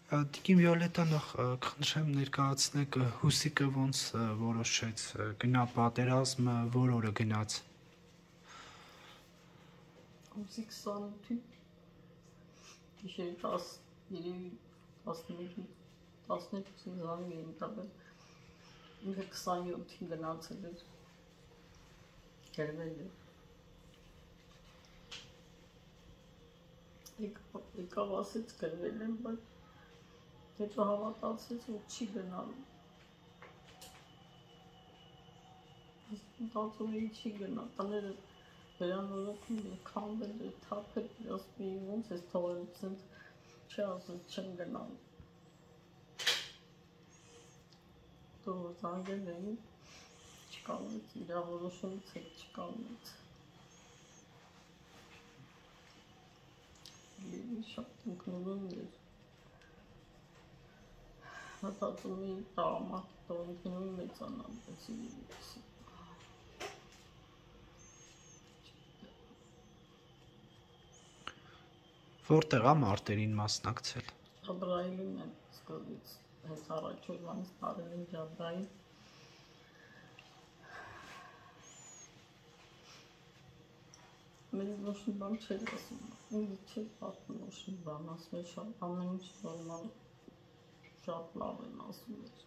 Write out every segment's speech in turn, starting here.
Տիկին Վիոլետա նախ կխնդրեմ ներկայացնեք Հուսիկը ոնց որոշեց գնա պատերազմ, որ օրը գնաց։ Հուսիկ 28-ին գիշերի 11-12-ին զանգ էին տվել, ինքը 27-ին գնացել էր, գերվել էր։ Եկավ ասեց գրվել եմ, բայց հետո հավատացեց, որ չի գնալու։ Մտածում էի չի գնա, տները վերանորոգում են, քամվել էր, թափել, ասում էի ոնց ես թողել, ցենց չի ասում չեմ գնալու։ Դու զանգել էին, չկանգնեց, իր որոշումից հետ չկանգնեց։ Շատ ինքնուրույն էր։ Մտածում էի տղամարդ թող ինքնուրույն մեծանա, բայց Որտեղ է մարտերին մասնակցել։ Ջաբրայիլին եմ սկզբից, հենց առաջ օրվանից տարել եմ Ջաբրայիլ։ Մենք ոչ մի բան չէր ասում, ինձ չէր պատմում ոչ մի բան, ասում էր շատ ամեն ինչ նորմալ, շատ լավ են ասում էր։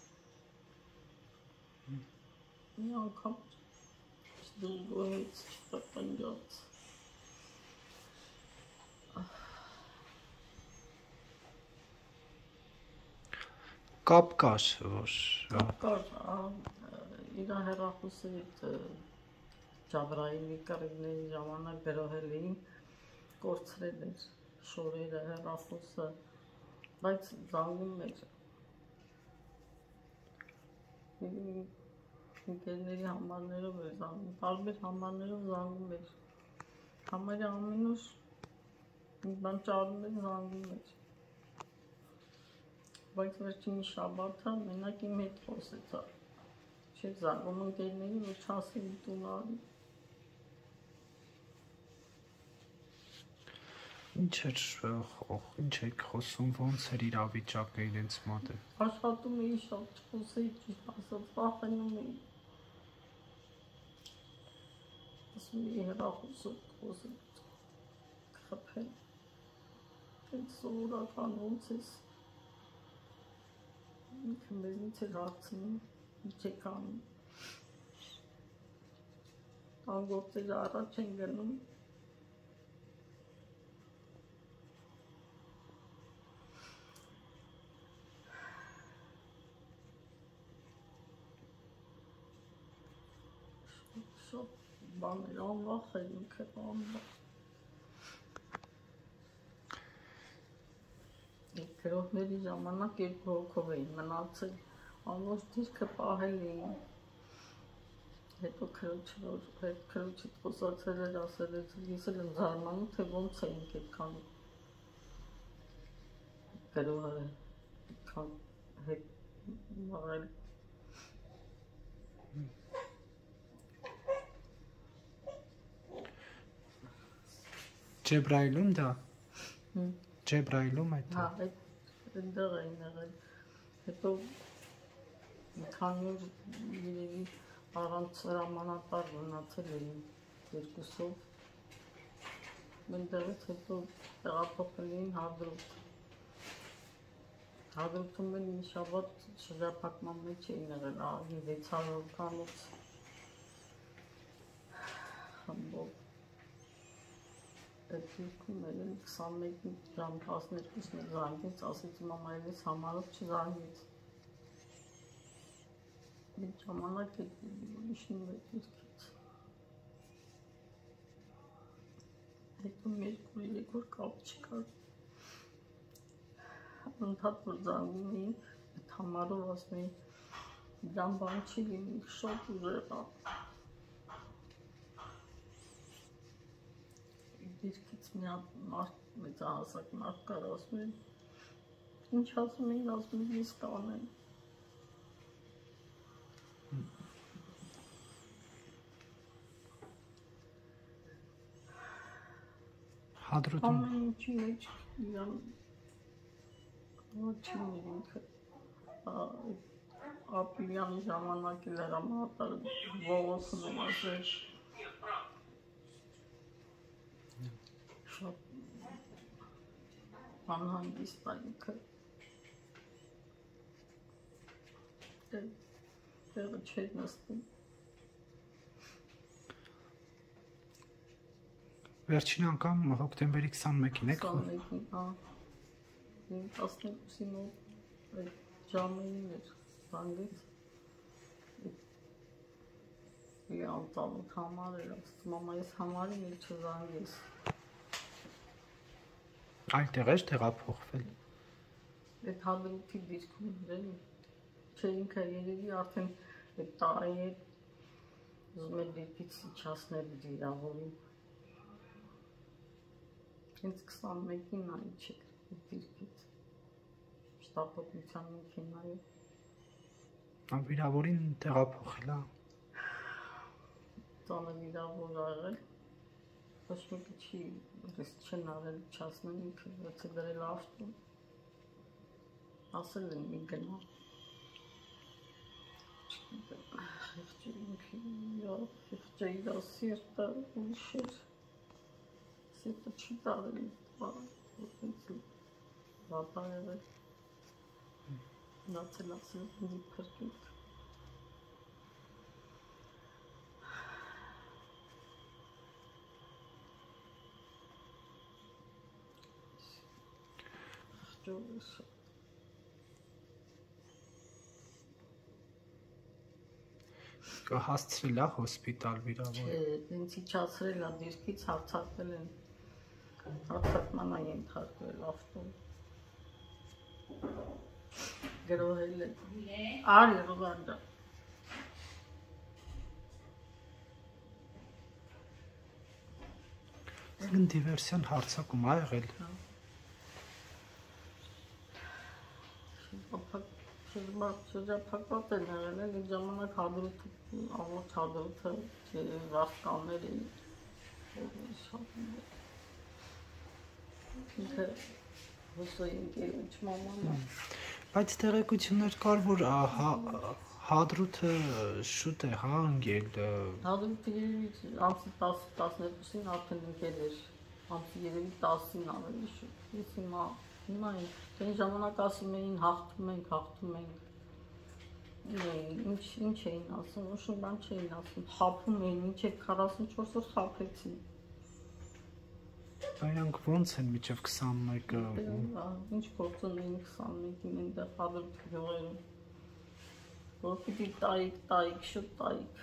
Մի անգամ չդժգոհեց, չտկնջաց։ Կապ կար, որ իր հեռախոսի հետ Ջաբրայիլի կռիվների ժամանակ գրոհել էին, կորցրել էր շորերը, հեռախոսը, բայց զանգում էր։ Ընկերների համարներով էր զանգում, տարբեր համարներով զանգում էր։ Համարյա ամեն օր մի բան ճարում էր, զանգում էր։ Բայց վերջին շաբաթը մենակ իմ հետ խոսեց, չէր զանգում ընկերներին, որ չասեն տուն արի։ Ինչ եք խոսում, ոնց էր իրավիճակը իրենց մոտ։ Աշխատում էի շատ չխոսեի, ճիշտ ասած, վախենում էի։ Ասում էի հեռախոսով խոսել, խփել։ Այդ սովորական ոնց ես։ Ինքը մեզնից էր հարցնում, ինչ եք անում։ Անգործերը առաջ են գնում։ Շատ բաներ անվախ էր ինքը անվախ։ Գրոհների ժամանակ 2 հոգով էին մնացել, ամբողջ դիրքը պահել էին։ Հետո քրոջը խոսացել էր, ասել էր, ես էլ եմ զարմանում, թե ոնց էինք այդքան գրոհը այդքան հետ մաղել։ Ջեբրայիլում դա։ Ջեբրայիլում այդ։ Հա, այդտեղ էին եղել։ Հետո մի քանի օր երևի առանց հրամանատար մնացել էին երկուսով։ Մենտեղից հետո տեղափոխել էին Հադրութ։ Հադրութում էլ մի շաբաթ շրջափակման մեջ էին եղել, ահագին 600 կանոց խմբով։ Այդ դիրքում էլ 21 ժամ 12-ն զանգեց, ասեց մամա ես համարով չզանգեց։ Այդ ժամանակ էլ իշնում էր դիրքից։ Հետո երկու կապ չկար։ Ընդհատ որ զանգում էին, այդ համարով ասում էին, դրան բան չի լինի, շատ ուժեղ է։ Դիրքից մի հատ մեծահասակ մարդ կար, ասում էին, ինչ ասում էին, ասում էին, ես կանեմ։ Հադրութում ամեն ինչի մեջ իրան Ոչինչ ինքը ապիրյանի ժամանակ էլ հրամանատարը ողոքում եմ ասել շատ անհանգիստ է ինքը տեղը չէր նստում Վերջին անգամ հոկտեմբերի 21-ին եք 21-ին, հա 12-ի մոտ այդ ժամերին էր զանգեց անծանոթ համար էր ասում մամա ես համարին էլ չզանգես Այդտեղ էր տեղափոխվել այդ հադրութի դիրքում էր չէ ինքը երևի արդեն այդ տարի է ուզում էր դիրքից իջացնել վիրավորին հենց 21-ին այն չէ դիրքից շտապօգնության մեքենայով Վիրավորին տեղափոխել է Տանը վիրավոր աղել ոչ մեկը չի ռիսկ չեն արել չասնել ինքը ոցը դրել ավտո ասել են մի գնա Խիղճը իր սիրտը ուրիշ էր Սիրտը չի տարել վատ է եղել Նացել ասել ինձի փրկեք Հասցրել է հոսպիտալ վիրավոր Ինձ իջացրել է դիրքից հարցակվել են հարցակման է ենթարկվել ավտոն գրոհել է արի Ռուբանդա Այսինքն դիվերսիոն հարձակում ա եղել Շրջափակված են եղել են այդ ժամանակ հադրութը ամոթ հադրութը վաստկաններ էին ինքը հուսոյի ընկերոջ մաման Բայց տեղեկություններ կար, որ հադրութը շուտ է ընկել Հադրութը երևի ամսի 10-12-ին արդեն ընկել էր ամսի երևի 10-ին ավելի շուտ ես հիմա Այն ժամանակ ասում էին հաղթում ենք ինչ էին ասում, ուշում բան չէին ասում, խափում էին, մինչև 44 օր խափեցին Նրանք ոնց են մինչև 21-ը Ինչ գործում էին 21-ին այնտեղ հադրութ գյուղերում որ պիտի տայիք, շուտ տայիք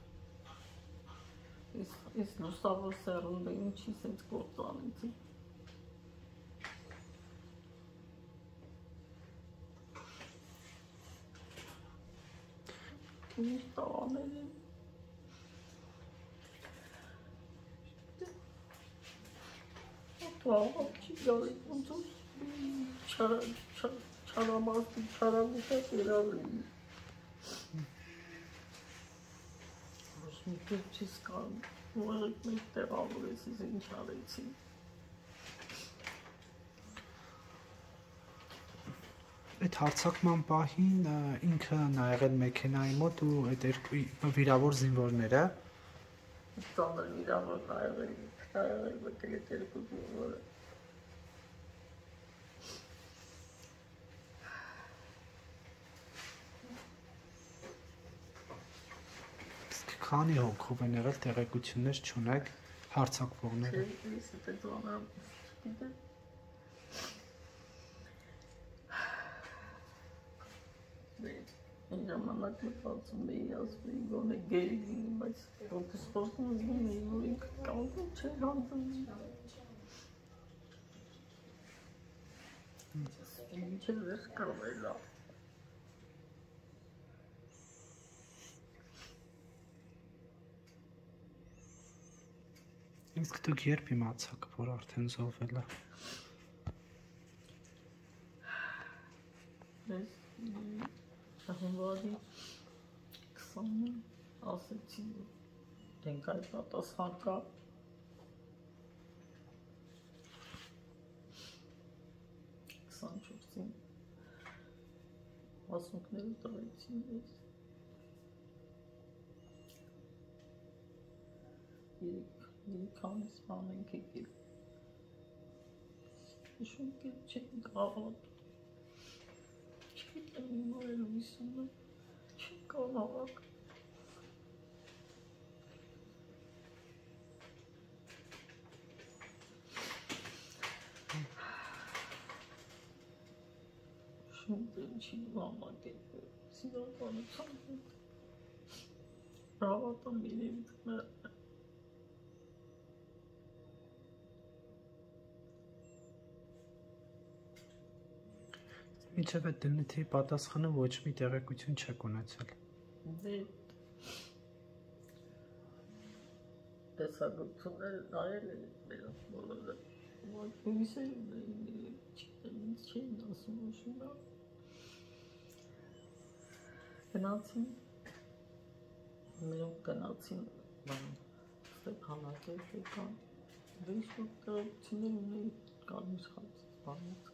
Ես լուսավոր սերունդը ինչի սենց գործ անեցի Ինչ տաղաներ են Աղապ չի գարի ոնց չարամաստի չարագուտակ երավ էին Ոչ մի կերպ չիս կարում ուղեղդ մեկ տեղավորես ես ինչ արեցի Այդ հարցակման պահին ինքը նա եղել մեքենայի մոտ ու այդ վիրավոր զինվորները ծանր վիրավոր նա եղել մտել այդ երկու զինվորը Քանի հոգով են եղել տեղեկություններ չունեք հարցակվողները Ես այդ ծանր գիտեմ Այն ժամանակ մտածում էի, ասում էի, գոնե գերի լինի, բայց ոնց խոսքում զգում էի, որ ինքը կանգուն չէ հանդիպում։ Ինչ է վերջ կարվել է։ Իսկ դուք երբ իմացաք, որ արդեն զոհվել է։ Հունվարի 20-ին ասեցի, դենք այդ պատասխան կա 24-ին Մասունքները տվեցին ես։ Երեք ամիս բան ենք եկել։ Շունկը չենք հավատ։ Չգիտեմ իմ օրել ուսումը, չենք հավակ։ Շունկը չի վամակ եկել, սիրականության հետ։ Հավատամ իրենք Մինչև այդ դնիթի պատասխանը ոչ մի տեղեկություն չեք ունեցել։ Դե տեսակությունները նայել են մերոց բոլորը, որ հույսեր ունեին, չգիտեմ ինձ չէին ասում ուշումա։ Գնացին, մերոք գնացին, Ստեփանակերտ եկան, դե ինչ-որ տեղեկություններ ունեին կարմիր խաչից բանից։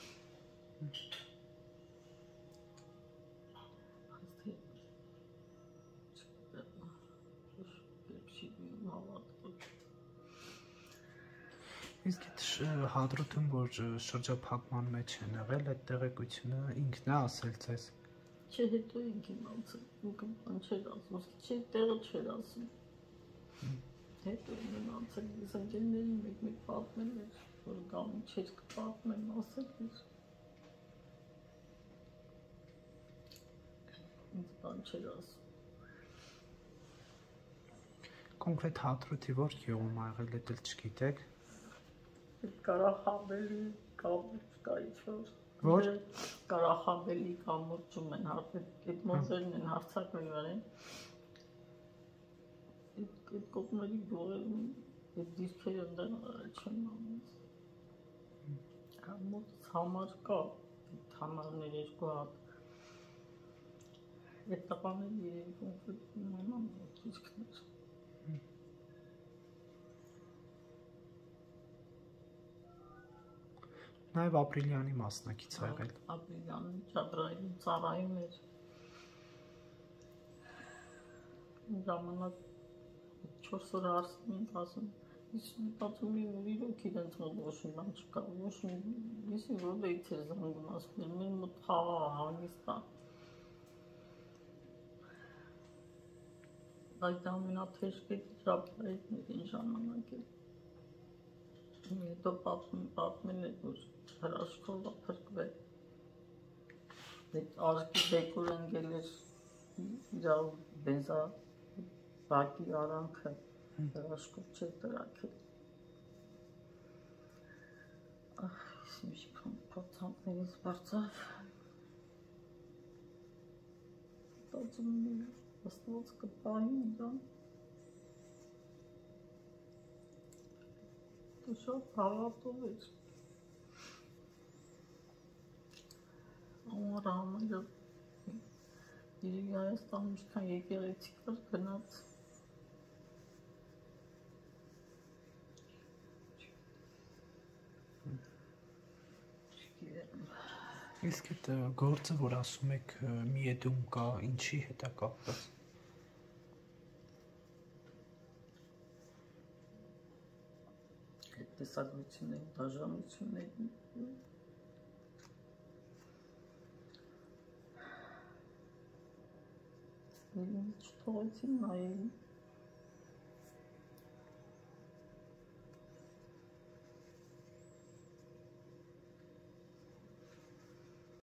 Իսկ այդ հադրութում, որ շրջափակման մեջ են եղել, այդ տեղեկությունը ինքն է ասել ձեզ։ Չէ, հետո ինք իմացել, ինքը բան չէր ասում, չէ, տեղը չէր ասում։ Հետո իմացել, ես ընկերներին մեկ-մեկ պատմել էր, որ գամ չէր կպատմեմ, ասել էր։ Ինձ բան չէր ասում։ Կոնկրետ հադրութի որ գյուղում ա եղել, դա չգիտեք։ Կարախաբելի կամուրջ կա ինչ-որ։ Որ? Կարախաբելի կամուրջում են, այդ մոզերն են հարցակվել վարեն։ Այդ կողմերի գողերում այդ դիրքերը ընդեն չեն ամիս։ Կամուրջ համար կա, այդ համարներ երկու հատ։ Այդ տղաներ երևի կոնկրետ իմանամ դիրքներ։ Նաև ապրիլյանի մասնակից ա եղել։ Ապրիլյանի ճադրայում ծառայում էր։ Ժամանակ 4 օր արսում ենք ասում, ես մտածում եմ, որ իրոք իրենց մոտ ոչ մի բան չկա, ոչ մի, ես որտեղից էր զանգում ասում եմ, մեր մոտ խաղա հանգիստ ա։ Այդ ամենաթեժ ճապարետն են ժամանակ էլ։ Հետո պատմել էր, որ հրաշքով փրկվել։ Այդ արկի դեկոր ընկել էր իրավ բենզա բակի արանքը հրաշքով չէր տրակել։ Ես միշտ փորձանքներից բարձավ։ Տածում եմ, աստված կպահի իրան։ Դու շատ հավատով էր։ Ամառ համարը երևի Հայաստան ինչքան եկեղեցի կար գնաց։ Իսկ այդ գործը, որ ասում եք միեդում կա, ինչի հետ է կապված։ Այդ տեսակությունների, դաժանությունների չթողեցին նայել,